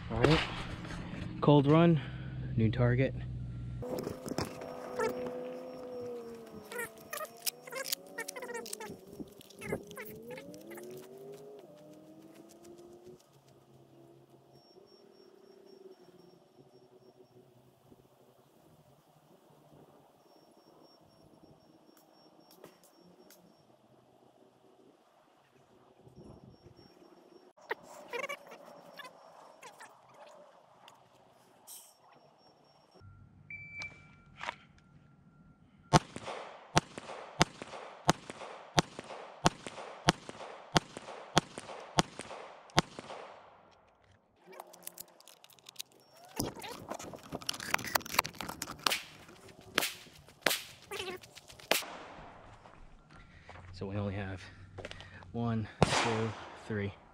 All right, cold run, new target. So we only have 1, 2, 3.